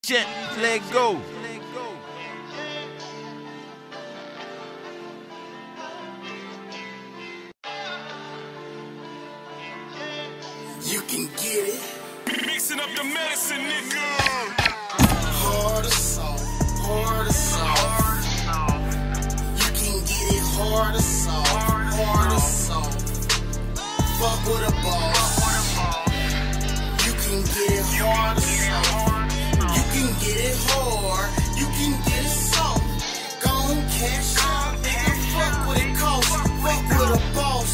Shit, let go. You can get it. Mixing up the medicine, nigga. Hard or soft, hard or soft. You can get it hard or soft, hard or soft. Fuck with a boss. You can get it hard or soft. You can get it hard. You can get it soft. Gon' cash out, nigga. Fuck what it costs. Fuck with a boss.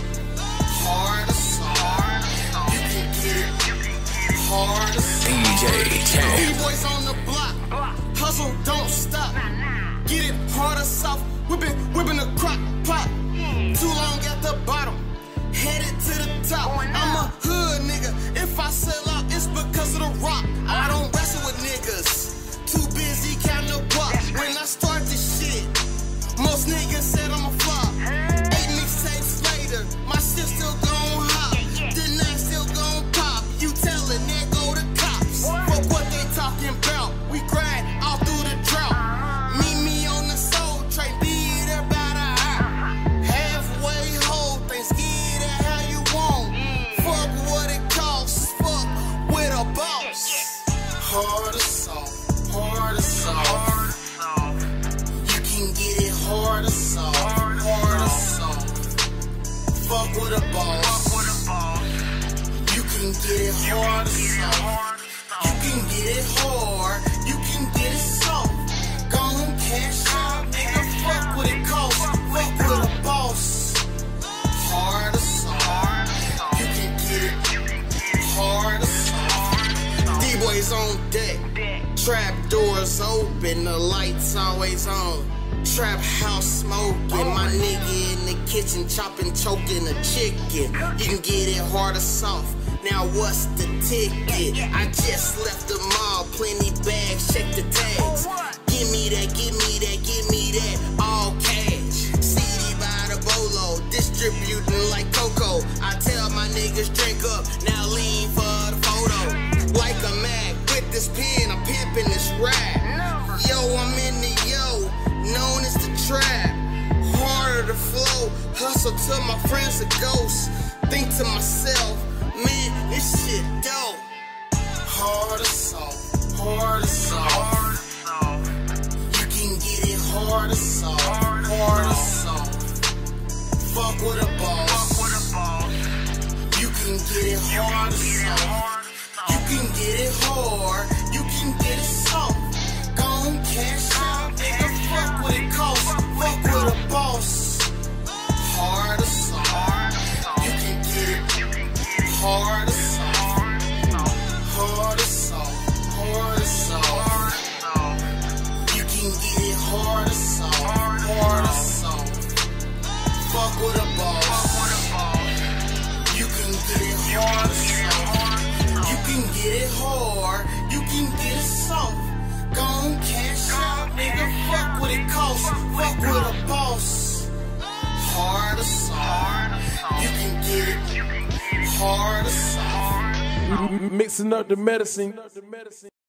Hard or soft. You can get it hard or soft. B-boys on the block. Hustle, don't stop. Get it hard or soft. Whipping the crock pot. Too long at the bottom. Headed to the top. I'm a hood nigga. If I sell out, it's because of the rock. I don't wrestle with niggas. Too busy counting the buck. When I start this shit, most niggas said I'm a flop. 8 mixtapes later, my shit still gon' hop. The night still gon' pop. You tellin', there go the cops. Fuck what they talking about. We grind all through the drought. Meet me on the soul train. Be there by the hour. Halfway whole things. Get it how you want. Fuck what it costs. Fuck with a boss. Hard or soft. Hard or soft. You can get it hard or soft. Hard or soft. Fuck with a boss. You can get it hard or soft. You can get it hard. You can get it soft. Gon' cash out, nigga. Fuck what it costs. Fuck with a boss. Hard or soft. You can get it hard or soft. D-boys on deck. Trap doors open. The lights always on. Trap house smoking. My nigga in the kitchen chopping, choking a chicken. You can get it hard or soft. Now what's the ticket? I just left the mall, plenty bags, check the tags. Give me that, give me that, give me that, all cash. CD by the bolo, distributing like Coco. I tell my niggas drink up, now lean for the photo. Like a Mac, with this pen, I'm pimping this rap. Yo, I'm in the yo, known as the trap. Harder to flow, hustle till my friends are ghosts. Think to myself, man, this shit dope. Hard or soft, hard or soft. You can get it hard or soft, hard or soft. Fuck with a boss. You can get it hard or soft. You can get it hard. You can get it soft. Gon' cash out, nigga. Fuck what it costs. Fuck with a boss. Hard or soft. You can get it hard or soft. Hard or soft. Hard or soft. You can get it hard or soft. Hard or soft. Fuck with a boss. You can get it hard or soft. You can get it hard. You can get it soft. Gon' cash out, nigga. Fuck what it costs. Fuck with a boss. Hard or soft. You can get it hard or soft. Mixing up the medicine.